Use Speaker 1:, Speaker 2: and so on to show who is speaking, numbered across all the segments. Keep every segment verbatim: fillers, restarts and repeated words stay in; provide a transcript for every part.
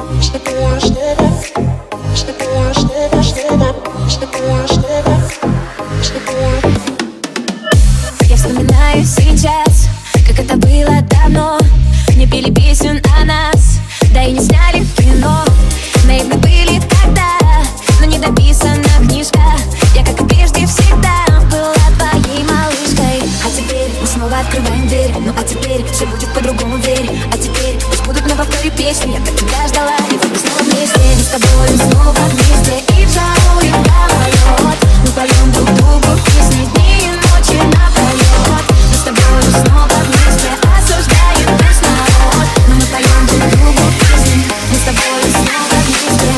Speaker 1: Я вспоминаю сейчас, как это было давно. Не пели песен о нас, да и не сняли в кино. Наивны были тогда, но не дописана книжка. Я, как и прежде, всегда была твоей малышкой. А теперь мы снова открываем дверь. Ну а теперь все будет по-другому, верь. А теперь пусть будут на повторе песни. Я так тебя ждала, и вот мы снова вместе. Мы с тобой снова вместе, и в жару, и в гололед. Мы поем друг другу песни дни и ночи напролет. Мы с тобой снова вместе, осуждаем весь народ. Но мы поем друг другу песни. Мы с тобой снова вместе.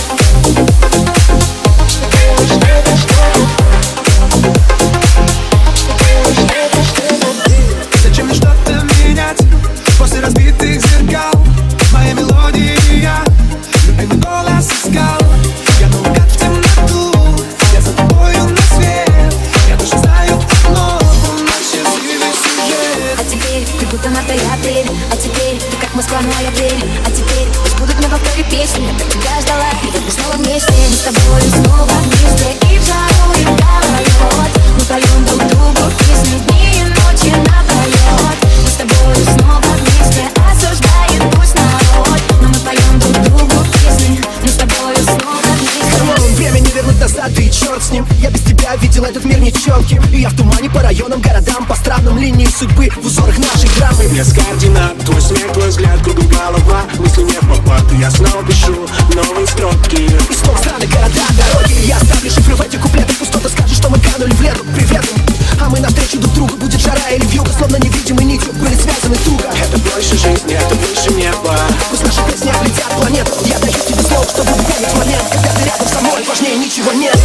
Speaker 2: Зачем мне что-то менять после разбитых зеркал? Моя мелодия и я, любимый голос искал. Я наугад в темноту, я за тобою на свет. Я даже знаю одно, наш счастливый сюжет.
Speaker 1: А теперь ты будто марта и апрель. А теперь ты как Москва, моя апрель. А теперь пусть будут на повторе песни. Я так тебя ждала, и вот мы снова вместе. Мы с тобой снова вместе, и в жару, и в гололед. Мы поем друг другу песни дни и ночи напролет. Мы с тобой снова вместе, осуждаем пусть народ. Но мы поем друг другу песни. Мы с тобой снова вместе.
Speaker 3: Время не вернуть назад, и черт с ним. Я без тебя видел этот мир нечетким. И я в тумане по районам, городам, по странам линии судьбы, в узорах нашей драмы.
Speaker 4: Без координат, твой смех, твой взгляд, кругом голова. Мысли не в попад, и я снова пишу новые строки.
Speaker 3: И снова страны, города, дороги. Я ставлю шифры в этих куплетах. Пусть кто-то скажет, что мы канули в лету. Привет им. А мы навстречу друг другу. Будет жара или вьюга, словно невидимой нитью были связаны туго.
Speaker 4: Это больше жизни, это выше неба.
Speaker 3: Пусть наши песни облетят планету. Я даю тебе слово, что буду помнить момент, когда ты рядом со мной. Важнее ничего нет.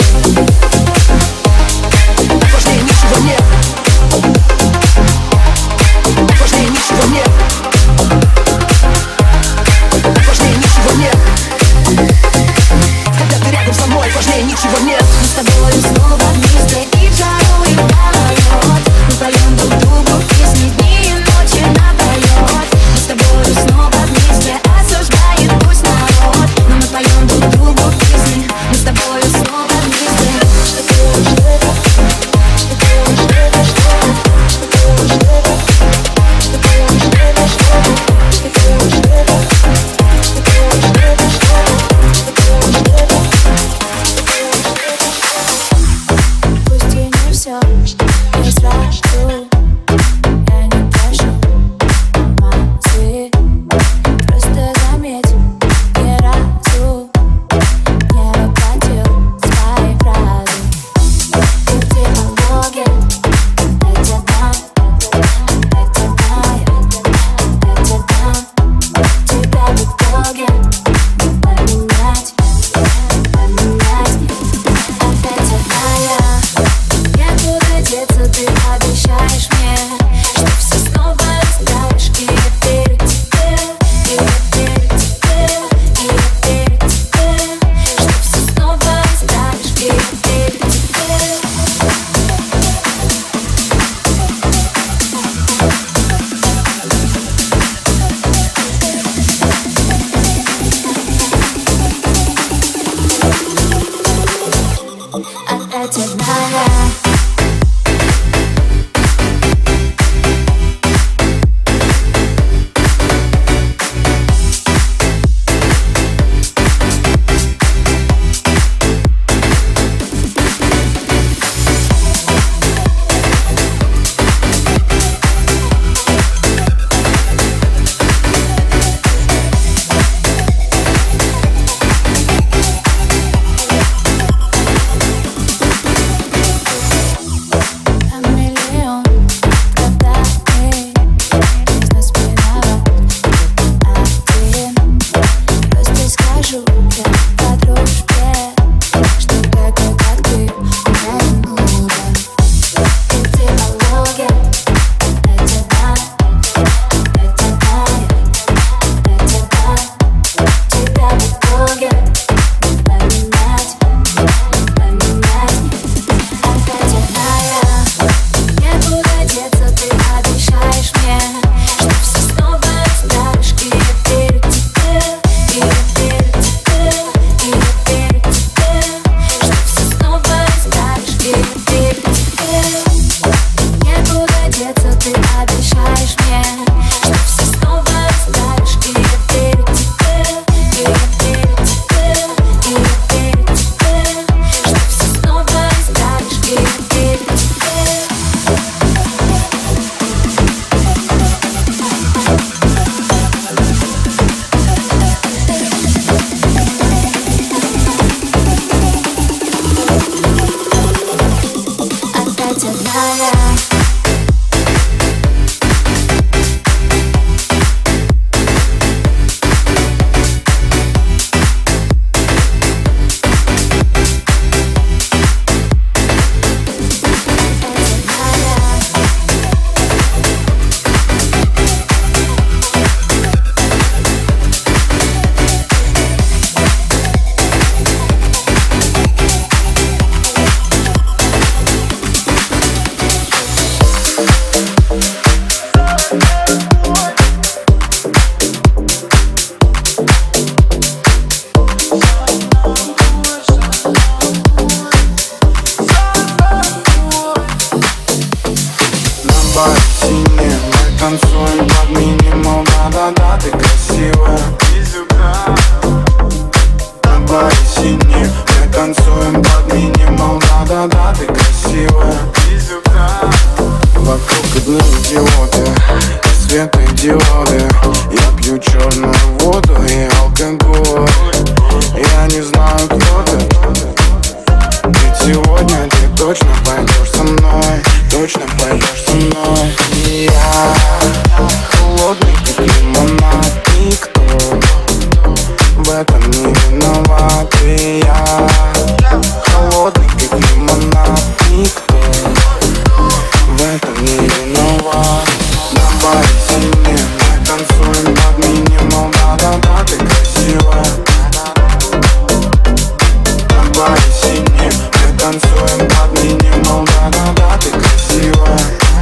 Speaker 3: Важнее ничего нет. Важнее ничего нет. Важнее ничего нет. Когда ты рядом со мной, важнее ничего нет.
Speaker 1: Мы с тобой снова вместе, и в жару, и в гололед. Мы поем друг другу песни дни и ночи напролет. Мы с тобой снова вместе, осуждаем пусть народ. Но мы поем друг другу песни. Мы с тобой снова вместе. Пусть и не все, я сразу. Я не прошу алмазы. Просто заметь, ни разу не воплотил свои фразы. Ты диалоги, эти там, эти там, эти там. Тебя в итоге не поменять, поменять. Опять одна я. Некуда деться, ты обещаешь мне, что все снова расставишь. И я верю тебе, и я верю тебе, и я верю тебе, что все снова расставишь. И я верю тебе. Опять одна я.
Speaker 5: год. Я не знаю, кто ты, ведь сегодня ты точно пойдешь со мной, точно пойдешь со мной. И я холодный, как лимонад, никто в этом не виноват. И я холодный, как лимонад, никто в этом не виноват. Добавь сильнее, мы танцуем под минимум, да-да-да, ты красивая. Добавь сильнее, мы танцуем под минимум, да-да-да, ты красивая.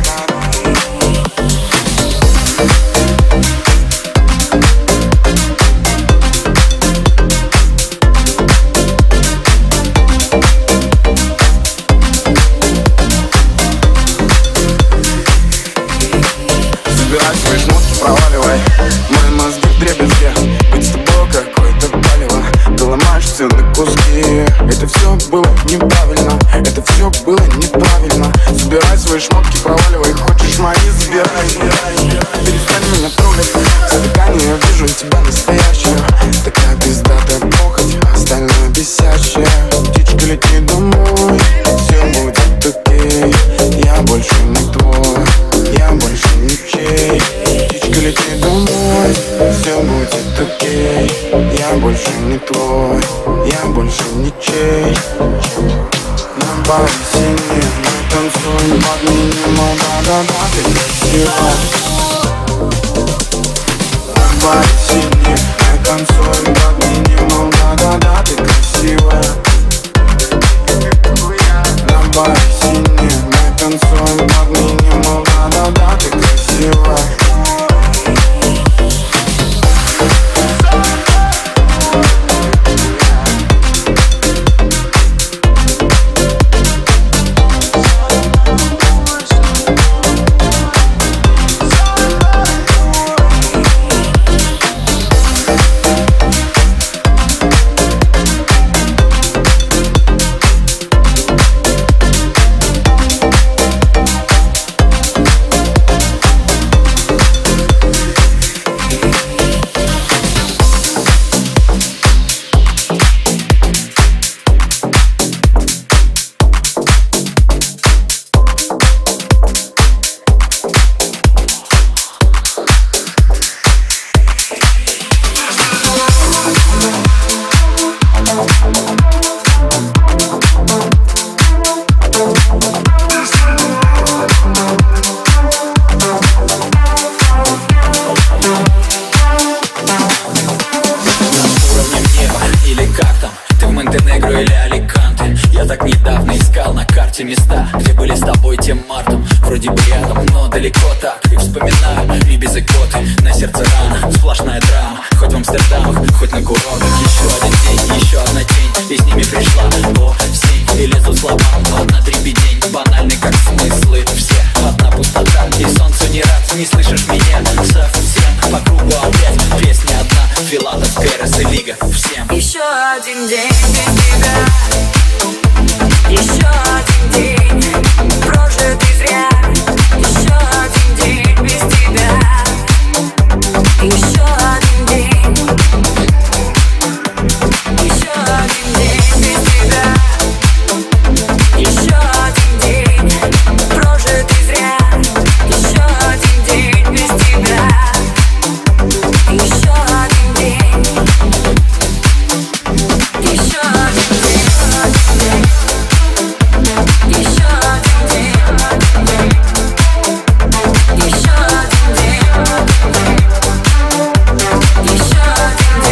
Speaker 5: Собирай свои шмотки, проваливай, мои мозги в дребезге. Быть с тобой какое-то палево, ты ломаешь все на куски. Это все было неправильно, это все было неправильно. Собирай свои шмотки, проваливай, хочешь мои, забирай. Перестань меня трогать, в стакане я вижу тебя настоящую. Такая пиздатая похоть, остальное бесящее. Птичка, лети домой, все будет окей. Я больше не твой, я больше ничей. Птичка, лети домой, все будет окей. Я больше не твой, я больше ничей. Добавь сильнее, мы танцуем под минимум, да-да-да, ты красивая. Добавь сильнее, мы танцуем под минимум, да-да-да, ты красивая. Добавь сильнее, мы танцуем под минимум, да-да-да, ты красивая.
Speaker 6: Места, где были с тобой тем мартом. Вроде бы рядом, но далеко так. И вспоминаю, и без икоты. На сердце рана, сплошная драма. Хоть в Амстердамах, хоть на курортах. Еще один день, еще одна тень. И с ними пришла осень. И лезут слова, одна дребедень. Банальный как смыслы все. Одна пустота, и солнцу не рад. Не слышишь меня совсем. По кругу опять песня одна. Филатов, Керес и Лига, всем.
Speaker 1: Еще один день без тебя. Еще один день прожитый зря. Еще один день без тебя. Еще один день. Еще один день без тебя. Еще один день прожитый зря. Еще один день без тебя. Еще один день. Еще один день. Еще один день. Еще один день. Еще один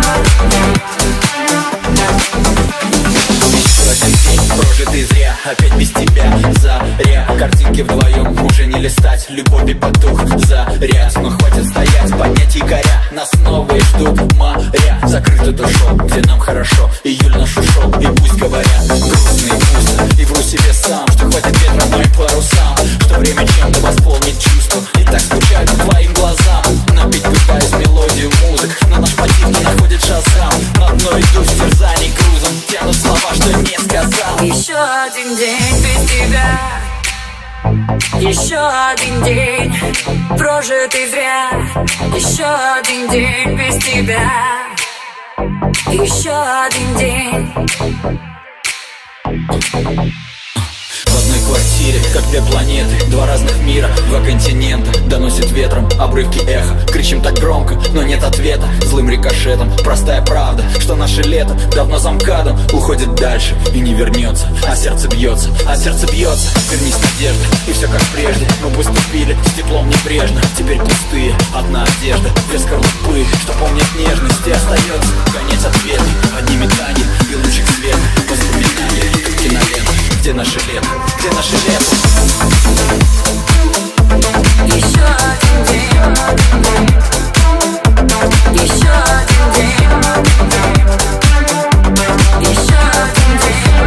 Speaker 6: день прожитый зря, опять без тебя. Заря, картинки вдвоем уже не листать. Любовь и потух заряд, но хватит стоять, поднять якоря. Нас новые ждут моря. Закрыто то шоу, где нам хорошо. Июль наш ушел, и пусть говорят грустно и пусто. И вру себе сам, что хватит ветра моим парусам. Что время чем-то восполнит чувство. И так скучаю по твоим глазам. Напить пытаюсь мелодию музык, но наш мотив не находит шазам. На дно иду с терзаний грузом. Тянут слова, что не сказал.
Speaker 1: Еще один день без тебя. Еще один день прожитый зря. Еще один день без тебя. Еще один день.
Speaker 6: В одной квартире, как две планеты, два разных мира, два континента. Доносит ветром обрывки эха. Кричим так громко, но нет ответа. Злым рикошетом, простая правда, что наше лето давно за МКАДом уходит дальше и не вернется. А сердце бьется, а сердце бьется. Вернись надежда, и все как прежде. Мы поступили с теплом небрежно. Теперь пустые, одна одежда, две скорлупы, что помнят нежность. И остается конец ответный, одни метания и лучик света. Воспоминания, как кинолента. Где наше лето? Где наше лето?
Speaker 1: Еще один день. Еще один день. Еще один день.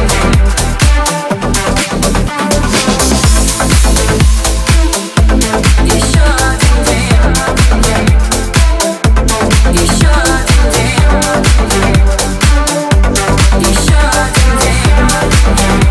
Speaker 1: Еще один день. Еще один день. Еще один день.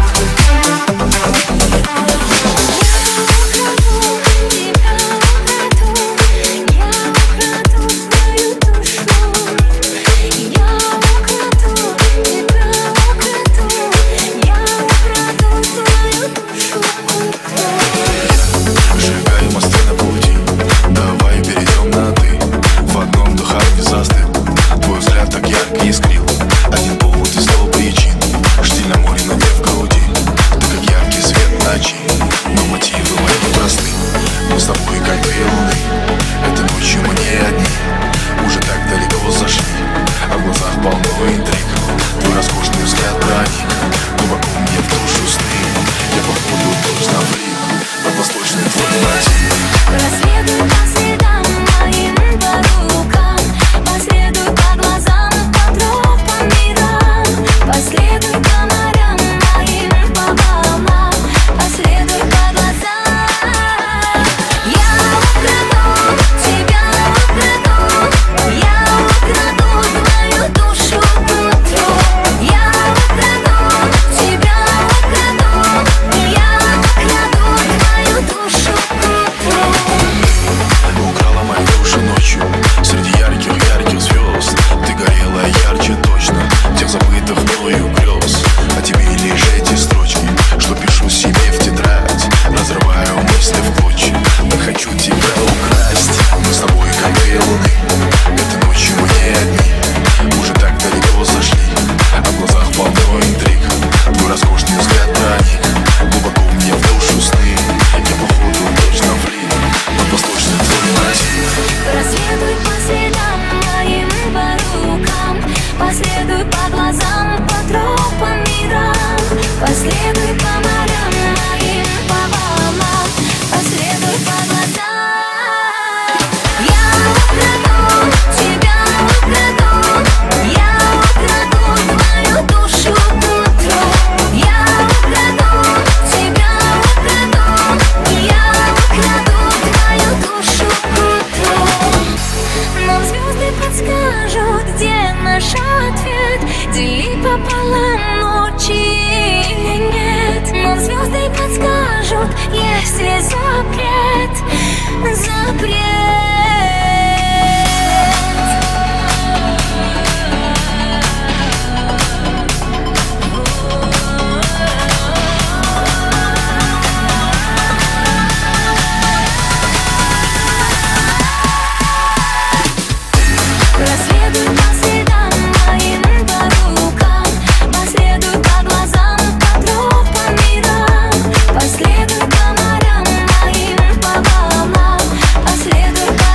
Speaker 1: Последуй по морям моим, по волнам, последуй по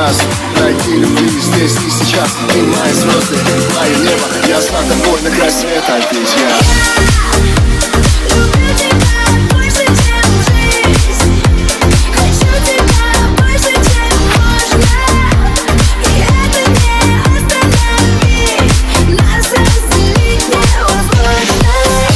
Speaker 7: нас. Найти любви здесь и сейчас. Ты мои звезды, мое небо. Я с тобой на край света, ведь я
Speaker 1: люблю тебя больше, чем жизнь. Хочу тебя больше, чем можно. И это не остановить. Нас разделить невозможно.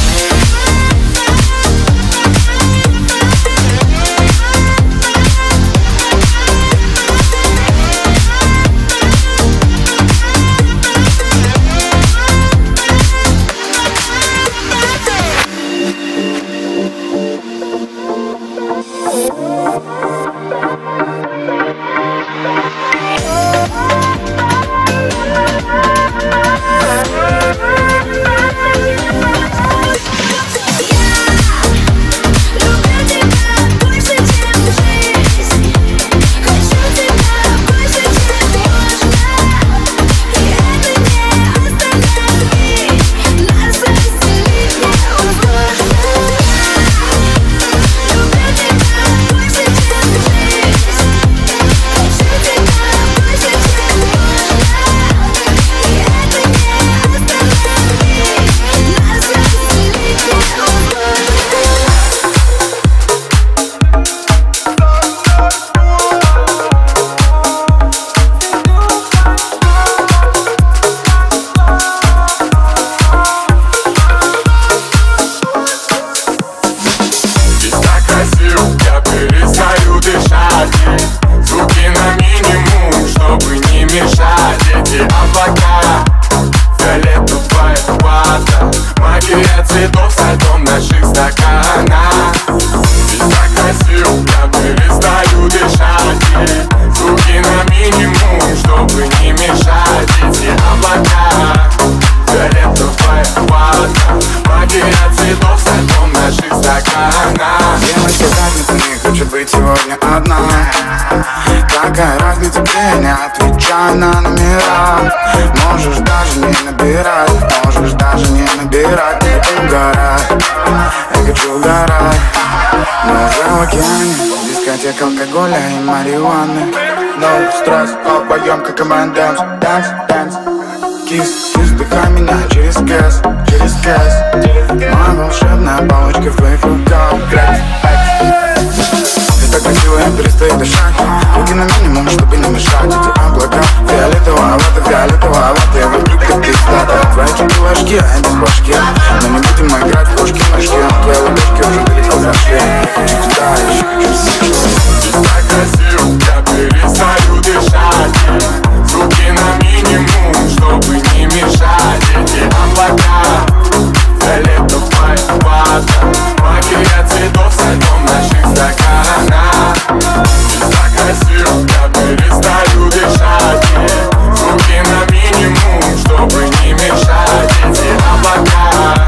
Speaker 5: Девочка, задница не хочет быть сегодня одна. Какая разница, где не отвечай на номера. Можешь даже не набирать, можешь даже не набирать. Не угорай, я хочу угорать. Мы уже в океане, дискотека алкоголя и марихуаны. No стресс, обоем как командам. Dance, dance, kiss, kiss, вдыхай меня через кэс, через кэс. Моя волшебная палочка в твоих руках. Грязь, ты так красиво, я перестаю дышать. Руки на минимум, чтобы не мешать. Эти облака фиолетового-вата, фиолетового-вата. Я вокруг как кислота. Твои чуки ложки, а я без башки. Но не будем играть в кошки-мышки. Твои ладошки уже далеко зашли. Я хочу туда, еще хочу слышать.
Speaker 4: Ты так красив, я перестаю дышать. Звуки на минимум, чтобы не мешать. Эти облака фиолетового-вата. Магия цветов со льдом наших стаканах. Ты так красив, я перестаю дышать. Звуки на минимум, чтобы не мешать. Эти облака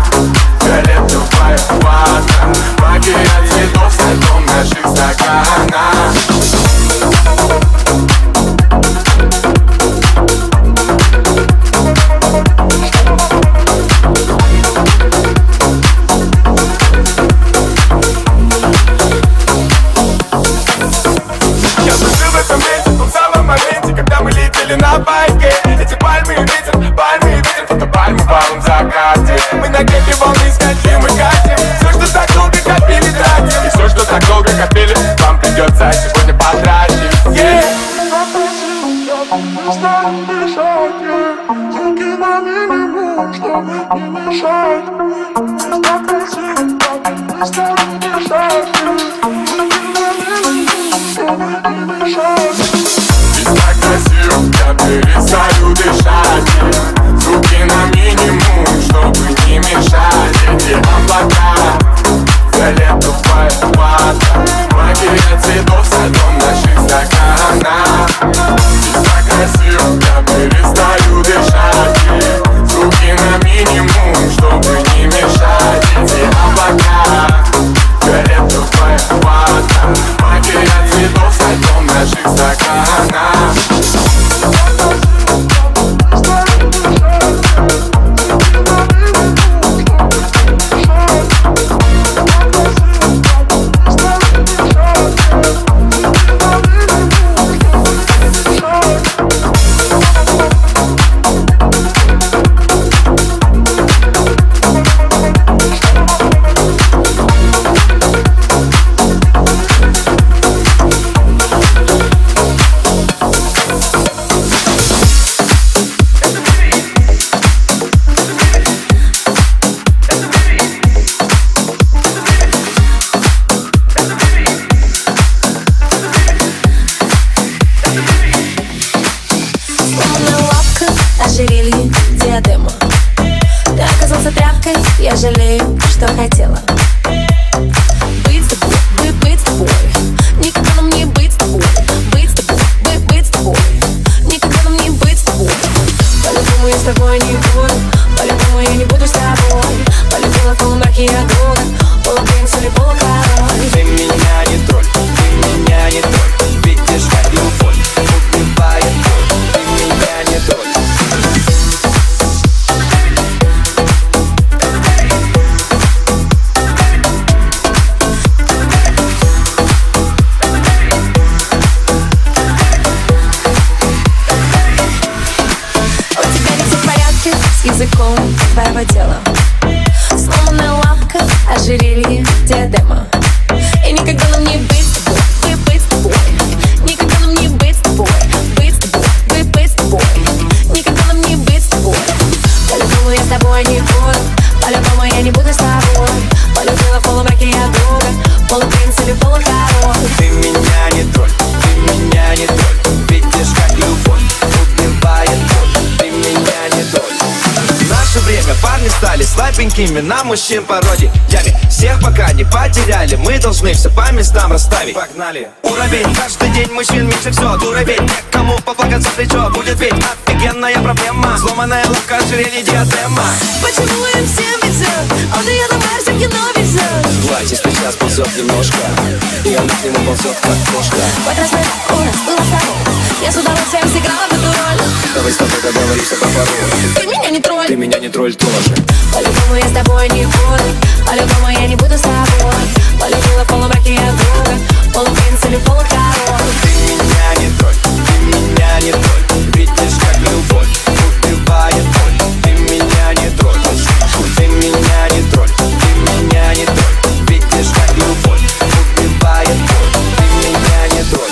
Speaker 4: фиолетового-вата. Магия цветов со льдом наших стаканах. На байке эти пальмы и ветер, пальмы и ветер, фото пальмы в полном закате. Мы на гребне волны скачем и катим. Все, что так долго копили, тратим. И все, что так долго копили, вам придется сегодня потратить. Yeah! Звуки на минимум, чтобы не мешать. Так красиво, мы станем дышать. Звуки на минимум, чтобы не мешать. Так красив, я перестаю дышать. Звуки на минимум, чтобы не мешать. Эти облака фиолетового-вата. Магия цветов со льдом наших стаканах. Так красив, я перестаю дышать. Звуки на минимум, чтобы не мешать. Эти облака фиолетового-вата. Магия цветов со льдом наших стаканах.
Speaker 1: Я жалею, что хотела быть с тобой, быть, быть с тобой. Никогда нам не быть с тобой. Быть с тобой, быть, быть с тобой. Никогда нам не быть с тобой. По-любому я с тобой не буду. По-любому я не буду с тобой. Полюбила в полумраке я друга. Полупринц или полукороль.
Speaker 8: Ты меня не тролль, ты меня не тролль. Видишь, как любовь убивает боль. Ты меня не тролль.
Speaker 1: Языком твоего тела сломанная лапка, ожерелье, диадема. И никогда нам не быть с тобой, быть, быть с тобой. Никогда нам не быть с тобой, быть с тобой, быть, быть с тобой. Никогда нам не быть с тобой. По-любому я с тобой не буду. По-любому я не буду с тобой. Полюбила в полумраке я друга. Полупринц или полукороль.
Speaker 8: Ты меня не тролль, ты меня не тролль. Видишь, как любовь убивает боль. Ты меня не тролль. В наше время парни стали слабенькими на мужчин пародиями. Всех пока не потеряли, мы должны все по местам расставить. Погнали! Уровень, каждый день мужчин меньше все. Дуровень, некому поплакаться в плечо. Будет ведь офигенная проблема. Сломанная лапка, ожерелье, диадема.
Speaker 1: Почему им всем везет? Он дает нам всем кино везет.
Speaker 8: Платье сейчас ползет немножко, и она к нему ползет как кошка.
Speaker 1: Вот раз у нас было с тобой. Я с удовольствием сыграла в эту роль.
Speaker 8: Давай с тобой договоримся по паролю.
Speaker 1: Ты меня не тролль.
Speaker 8: Ты меня не тролль тоже.
Speaker 1: По-любому я с тобой не буду. По-любому я не буду с тобой. Полюбила в полумраке я друга. Полупринц или полукороль.
Speaker 8: Ты меня не тролль, ты меня не тролль. Видишь, как любовь убивает боль. Ты меня не тролль, ты меня не тролль. Ты меня не тролль. Видишь, как любовь убивает боль. Ты меня не тролль.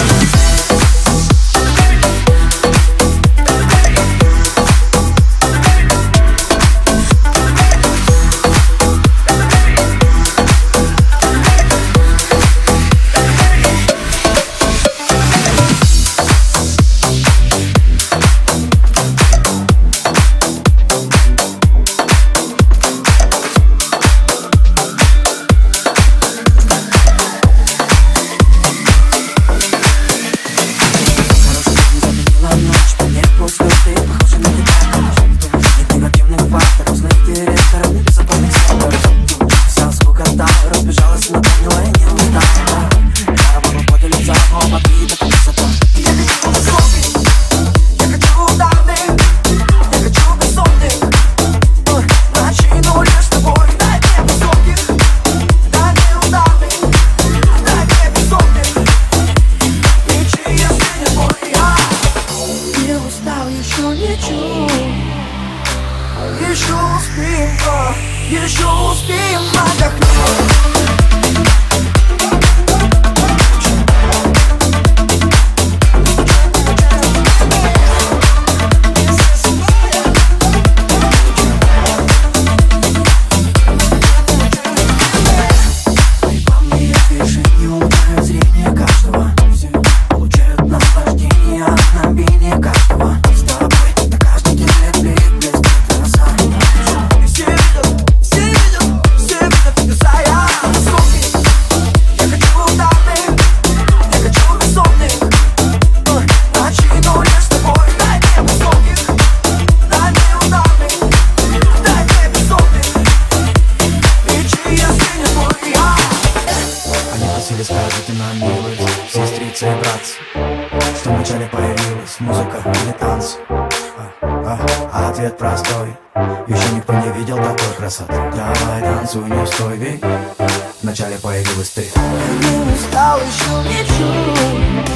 Speaker 9: Ответ простой, еще никто не видел такой красоты. Давай танцуй, не стой, ведь вначале появилась ты.
Speaker 3: Не устал, еще ничего.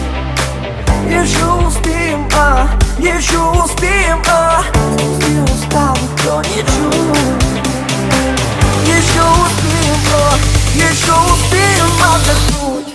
Speaker 3: Еще успеем, а, еще успеем, а. Не устал, никто ничего. Еще успеем, а, еще успеем отдохнуть.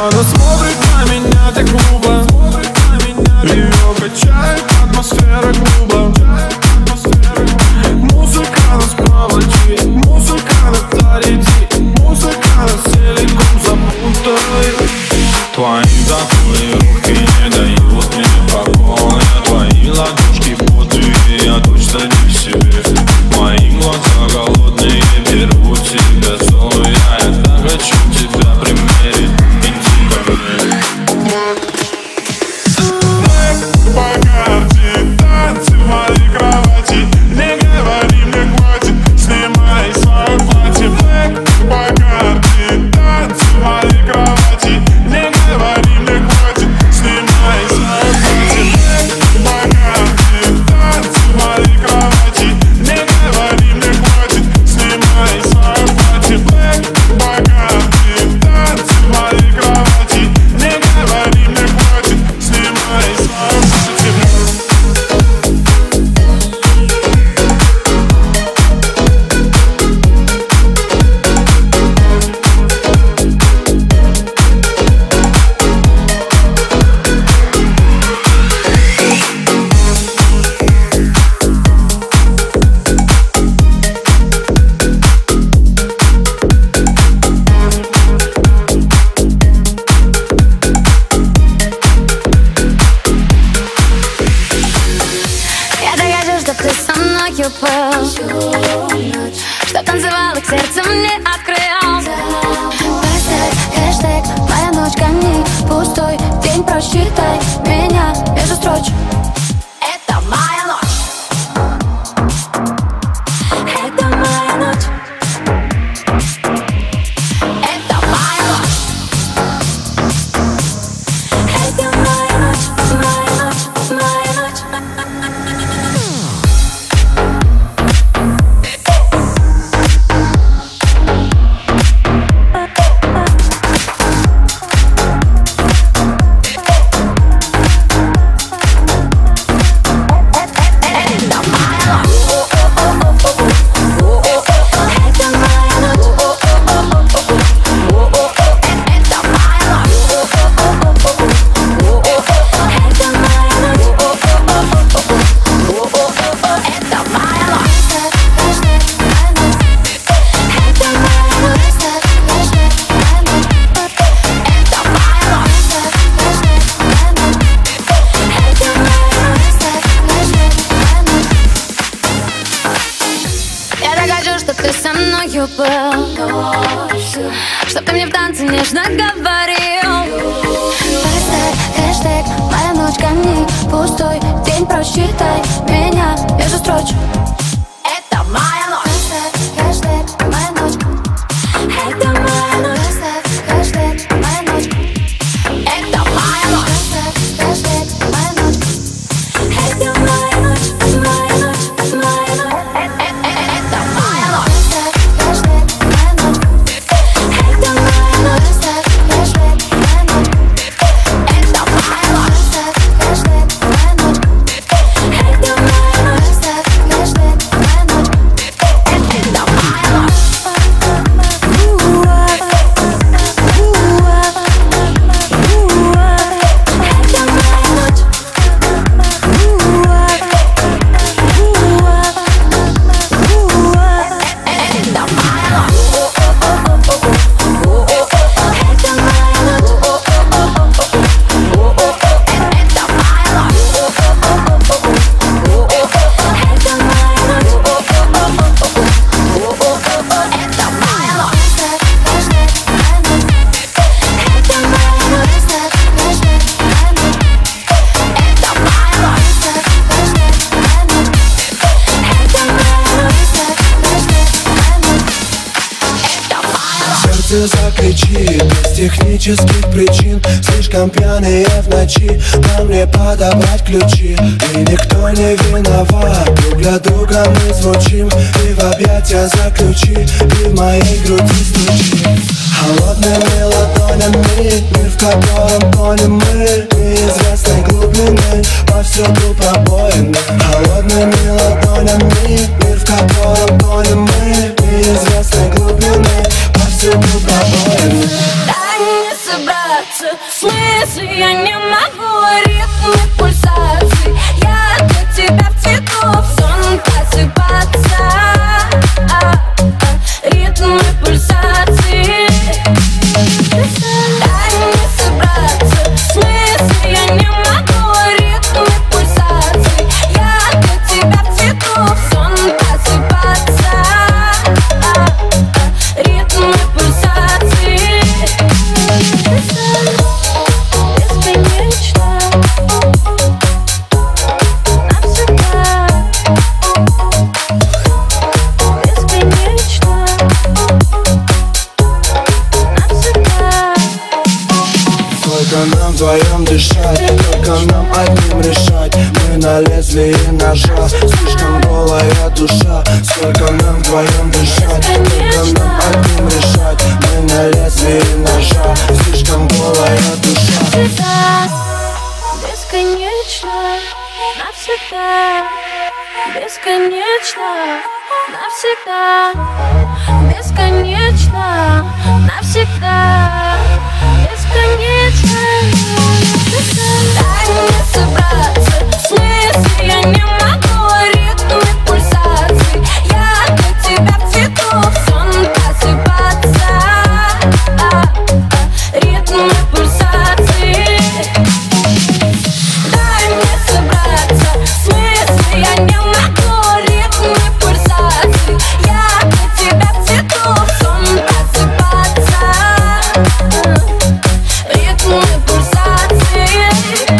Speaker 2: Она смотрит на меня так глупо, ее качает атмосфера клуба. Музыка нас проводит, музыка нас зарядит, музыка нас целиком запутает. Твои такие руки не дают мне покоя, твои ладошки потные, я точно не в себе. Мои глаза голодные, берут тебя злой, я так хочу тебя примерить, иди ко мне. По карте танцы в моей кровати, не говори мне хватит, снимай свое платье. По карте танцы в моей кровати, не говори мне хватит, снимай свое платье. По карте танцы в моей кровати, не говори мне хватит, снимай свое платье. По карте танцы в моей кровати, не говори мне хватит, снимай свое платье.
Speaker 1: Я так хочу, чтоб ты со мною был, чтоб танцевал и к сердцу мне открыл. Поставь хэштег «Моя ночь», гони пустой день, просчитай меня между строчек. Это моя ночь, это моя ночь, это моя ночь, это моя ночь, моя ночь, моя ночь. Чтоб ты со мною был, чтоб ты мне в танце нежно говорил. Поставь хэштег «Моя ночь», гони пустой день, просчитай меня между строчек. Это моя ночь. Поставь хэштег «Моя ночь», это моя ночь. Поставь хэштег «Моя ночь», это моя ночь. Поставь хэштег «Моя ночь», это моя ночь, моя ночь, моя ночь. Это моя ночь.
Speaker 3: Сердце закричит без технических причин. Слишком пьяные в ночи, нам мне подобрать ключи. И никто не виноват, друг для друга мы звучим. И в объятия заключи, и в моей груди стучи. Холодными ладонями, мир, в котором тонем мы, неизвестной глубины, повсюду пробоины. Холодными ладонями, мир, в котором тонем мы, неизвестной глубины, повсюду пробоины.
Speaker 1: Дай мне собраться собраться. В смысле я не могу, ритмы пульсации. Я для тебя в цветов сон просыпаться. а, а, Ритмы пульсации. Дай мне собраться. В смысле я не могу, ритмы пульсации. Я для тебя в цветов сон просыпаться. а, а, Ритмы пульсации. Бесконечно. Навсегда. Бесконечно. Навсегда.
Speaker 3: Только нам вдвоем дышать, только нам одним решать. Мы на лезвии ножа, слишком голая душа. Сколько нам вдвоем дышать, только нам одним решать. Мы на лезвии ножа, слишком голая душа.
Speaker 1: Навсегда. Бесконечно. Навсегда. Бесконечно. Навсегда. Бесконечно. Навсегда. Бесконечно. Дай мне собраться. В смысле я не могу, ритмы пульсации. Я для тебя в цветов сон просыпаться. а, а, Ритмы пульсации. Дай мне собраться. В смысле я не могу, ритмы пульсации. Я для тебя в цветов сон просыпаться. а, Ритмы пульсации.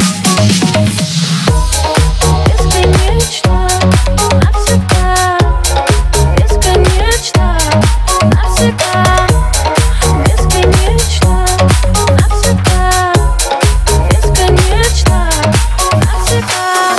Speaker 1: Бесконечно. Навсегда. Бесконечно. Навсегда. Бесконечно. Навсегда. Бесконечно. Навсегда.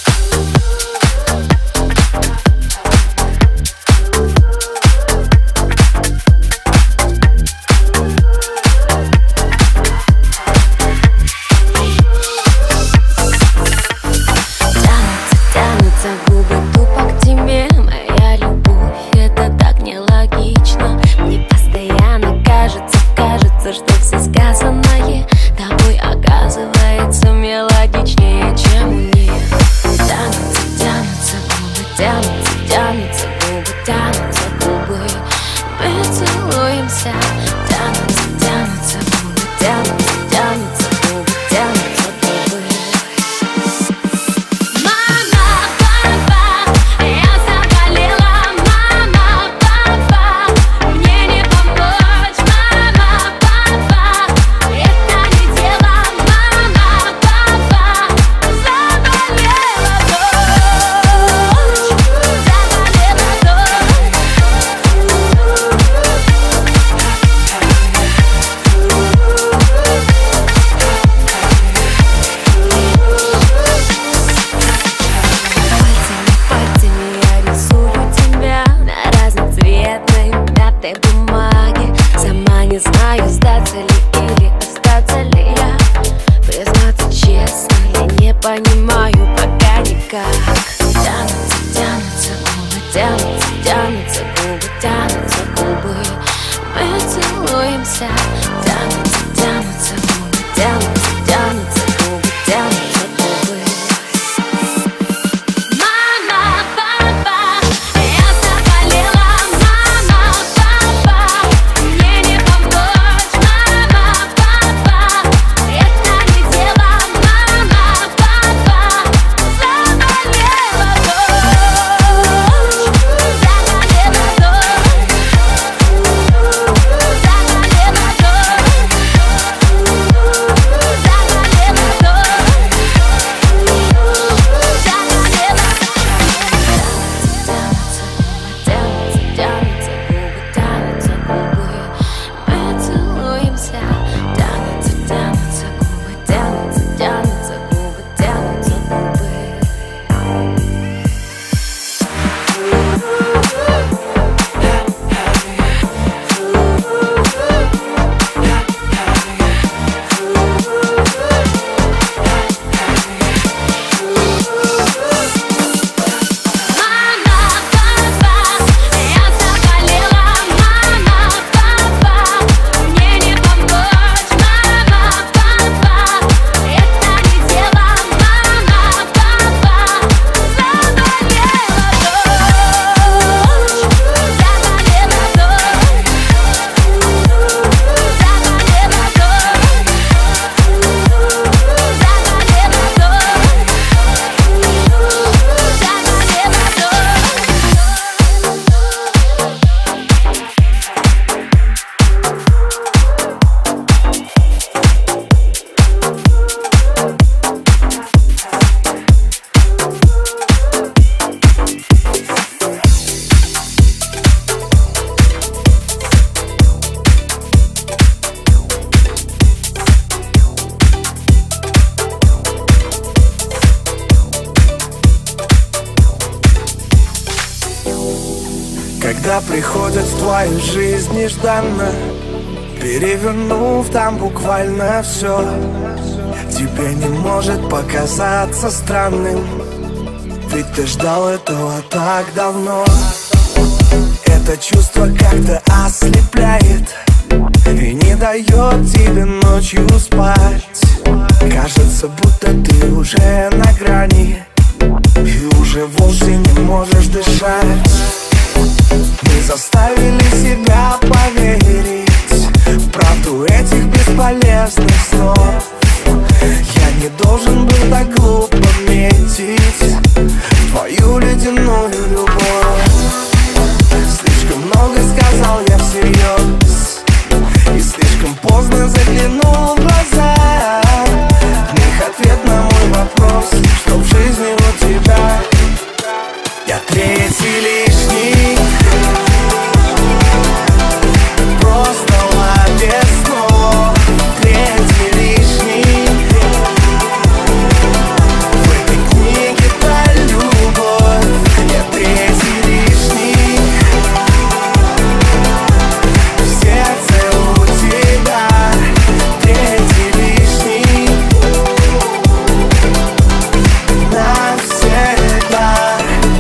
Speaker 1: Тянутся, тянутся губы тупо к тебе. Моя любовь, это так нелогично. Мне постоянно кажется, кажется, что все сказанное тобой оказывается мелодичнее, чем у них. Тянутся, тянутся губы, тянутся, тянутся губы, тянутся губы. Мы целуемся. Тянутся, тянутся губы, тянутся, тянутся губы, тянутся губы. Мама, папа, я заболела. Мама, папа, мне не помочь. Мама, папа, это не дело. Мама, папа, заболела дочь. Заболела дочь. Пальцами, пальцами я рисую тебя на разноцветной мятой бумаге. Сама не знаю, сдаться ли или остаться ли я. Признаться честно, я не понимаю пока никак. Тянутся, тянутся губы, тянутся, тянутся губы, тянутся губы. Мы целуемся. Тянутся, тянутся губы, тянутся, тянутся губы, тянутся губы. Мама, папа, я заболела. Мама, папа, мне не помочь. Мама, папа, это не дело. Мама, папа,
Speaker 3: Всегда приходят в твою жизнь нежданно, перевернув там буквально все. Тебе не может показаться странным, ведь ты ждал этого так давно. Это чувство как-то ослепляет и не дает тебе ночью спать. Кажется, будто ты уже на грани и уже вовсе не можешь дышать. Мы заставили себя поверить в правду этих бесполезных снов. Я не должен был так глупо метить в твою ледяную любовь. Слишком много сказал я всерьез и слишком поздно заглянул в глаза. В них ответ на мой вопрос, что в жизни у тебя я третий лишний. Просто ловец снов, третий лишний. В этой книге про любовь я третий лишний. В сердце у тебя третий лишний. Навсегда.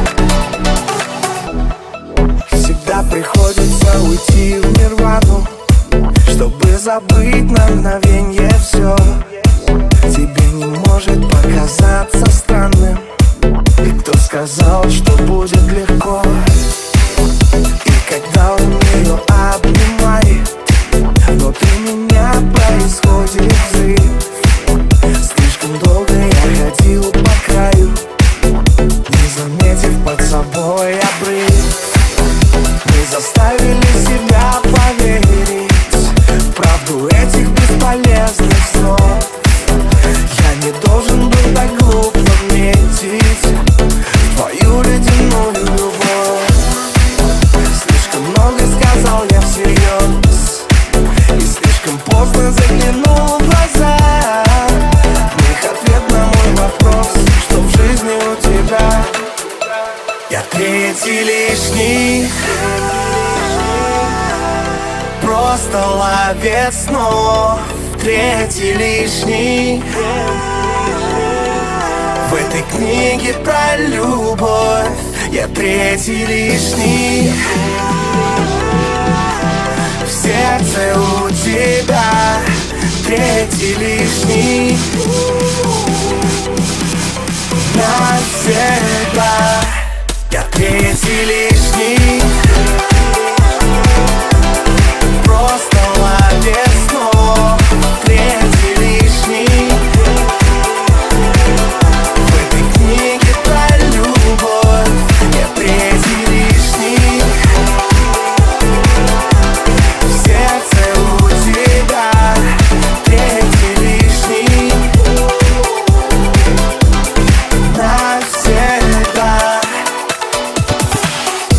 Speaker 3: Всегда приходится уйти в нирвану, чтобы забыть на мгновенье все. Тебе не может показаться странным, и кто сказал, что будет легко? И когда он ее обнимает, внутри меня происходит взрыв. Слишком долго я ходил по краю, не заметив под собой обрыв. Мы заставили себя поверить в правду этих бесполезных снов. Я не должен был так глупо метить в твою ледяную любовь. Слишком много сказал я всерьез и слишком поздно заглянул в глаза. В них ответ на мой вопрос, что в жизни у тебя я третий лишний. Просто ловец снов, третий лишний. В этой книге про любовь я третий лишний. В сердце у тебя третий лишний. Навсегда я третий лишний. Просто ловец снов, третий лишний. В этой книге про любовь я третий лишний. В сердце у тебя третий лишний. Навсегда.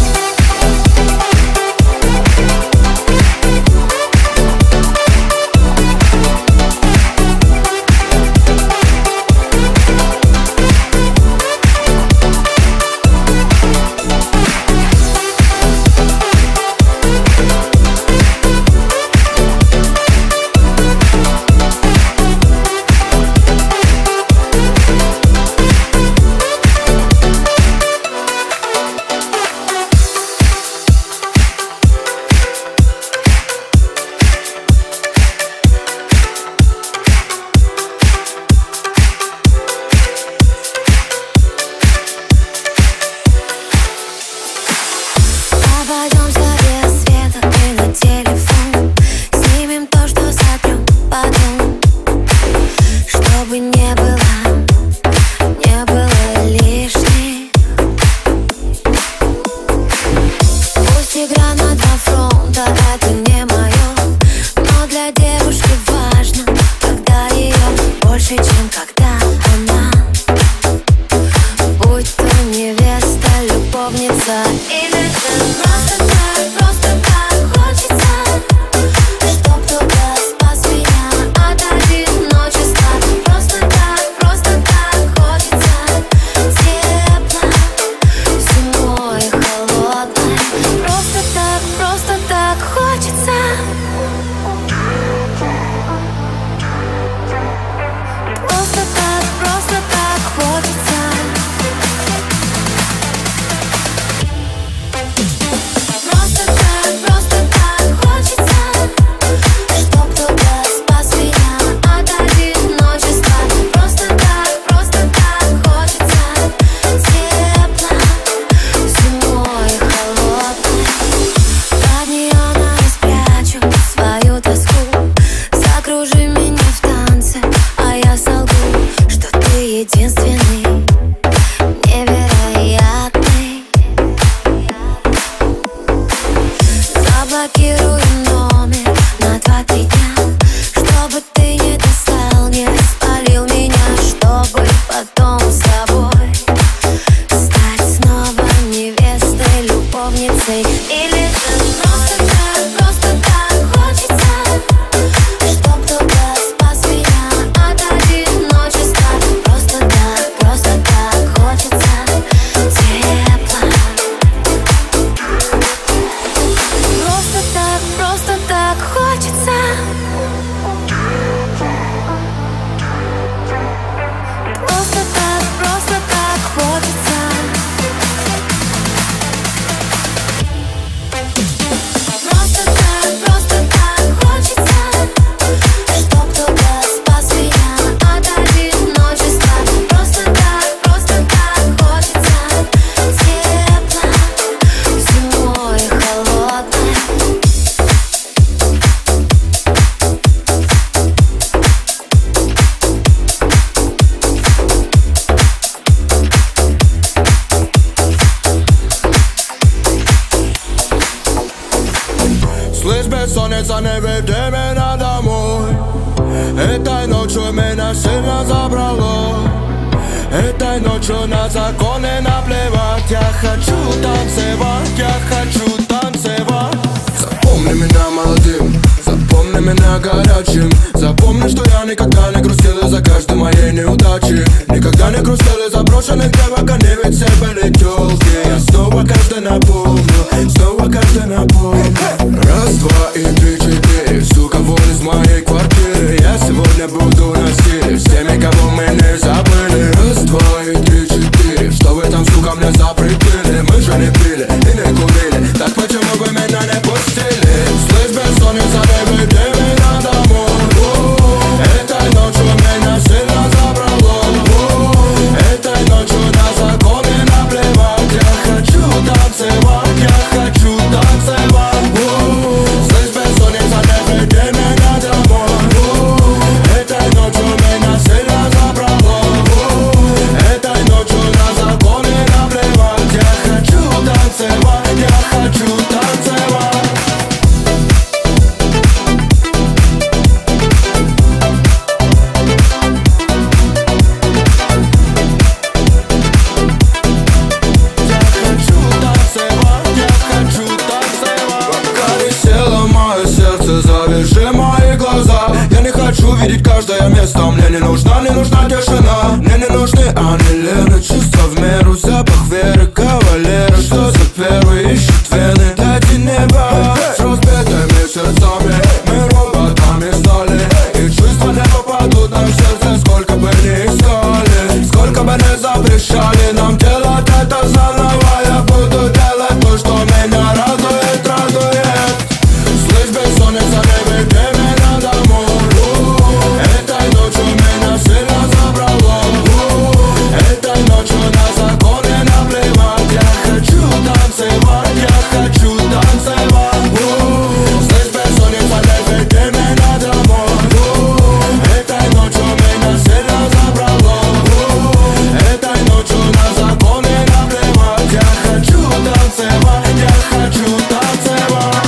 Speaker 3: бессонница, не веди меня домой. Этой ночью меня сильно забрало. Этой ночью на законы наплевать. Я хочу танцевать, я хочу танцевать. Запомни меня молодым, запомни меня горячим. Запомни, что я никогда не грустил из-за каждой моей неудачи. Никогда не грустил из-за брошенных девок, они ведь все были тёлки. Я снова каждый напомню, снова каждый напомню. Раз, два и три, четыре, сука, вон из моей квартиры. Я сегодня буду на стиле с теми, кого мы не забыли. Раз, два и три, четыре, что вы там, сука, мне запретили? Мы же не пили и не курили, так почему вы меня не пустили? Слышь, бессонница, не веди меня домой. Этой ночью меня сильно забрало. Этой ночью на законы наплевать. Я хочу танцевать, я хочу танцевать. Слышь, бессонница, не веди меня домой. Этой ночью меня сильно забрало. Этой ночью на законы наплевать. Я хочу танцевать, я хочу танцевать. Завяжи мои глаза. Я не хочу видеть каждое место. Мне не нужна, не нужна тишина. Мне не нужны анилины, чувства в меру. Запах веры, кавалера. Что за первый ищет вены? Дайте небо с разбитыми сердцами. Мы роботами стали, и чувства не попадут нам в сердце. Сколько бы ни искали, сколько бы ни запрещали нам делать это заново. Я буду делать то, что меня радует, радует. Бессонница, не веди меня домой. Этой ночью меня сильно забрало. Этой ночью на законы наплевать. Я хочу танцевать, я хочу танцевать. Слышь, бессонница, не веди меня домой. Этой ночью меня сильно забрало. Этой ночью на законы наплевать. Я хочу танцевать, я хочу танцевать.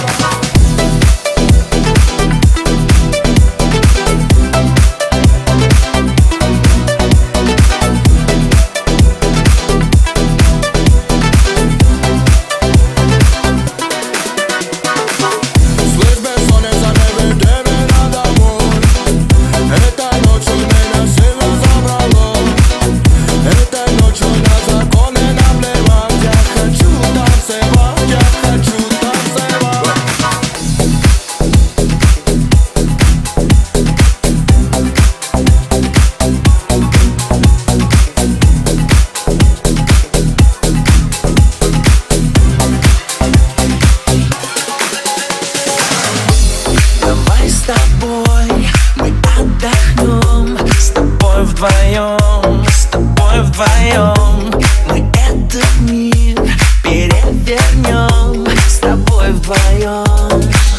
Speaker 10: Вдвоем, с тобой вдвоем мы этот мир перевернем. С тобой вдвоем.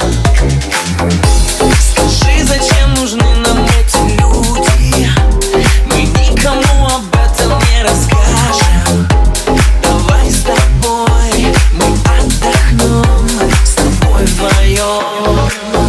Speaker 10: Скажи, зачем нужны нам эти люди? Мы никому об этом не расскажем. Давай с тобой мы отдохнем. С тобой вдвоем.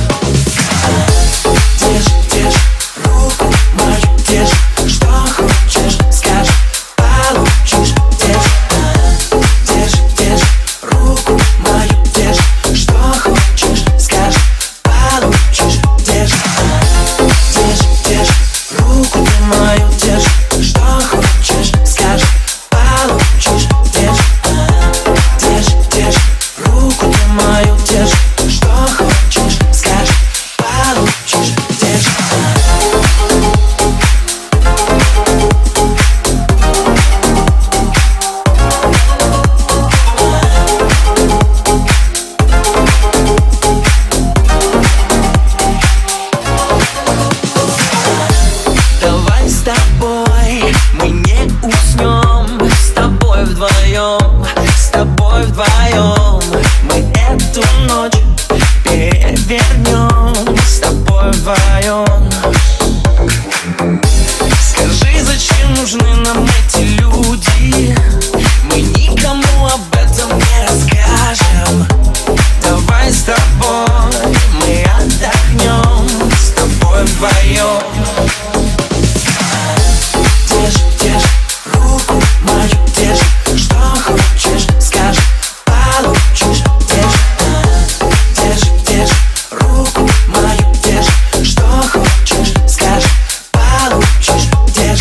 Speaker 10: Держи, держи руку мою, держи. Что хочешь, скажи, получишь. Держи, держи, держи руку мою, держи. Что хочешь, скажи, получишь. Держи, держи, держи руку ты мою, держи. Что хочешь, скажи, получишь. Держи, держи, держи руку ты мою, держи. Что хочешь, скажи, получишь. Держи. Давай с тобой мы не уснем. С тобой вдвоем, с тобой вдвоем мы эту ночь перевернем. С тобой вдвоем. Скажи, зачем нужны нам эти люди? Мы никому об этом не расскажем. Давай с тобой мы вдвоем. Держи, держи руку мою, держи, что хочешь, скажи, получишь. Держи, держи, держи руку мою, держи, что хочешь, скажи, получишь. Держи.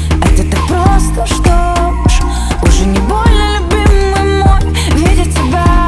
Speaker 1: Что ж, уже не больно, любимый мой, видеть тебя.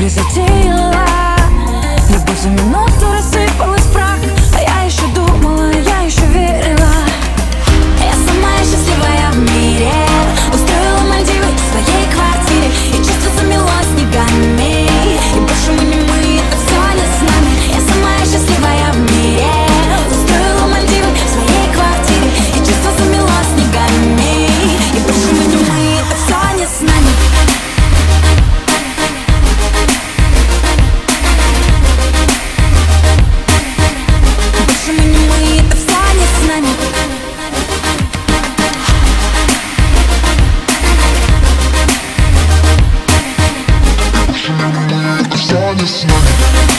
Speaker 1: игры затеяла. Любовь за минуту рассыпалась в прах, а я еще думала, я еще верила. Я самая счастливая в мире, устроила Мальдивы в своей квартире, и чувство замело снегами, и больше мы не мы, это все не с нами. Я самая счастливая в мире, устроила Мальдивы в своей квартире, и чувство замело снегами, и больше мы не мы, это все не с нами. Больше мы не мы, это все не с нами.
Speaker 4: Все не с нами.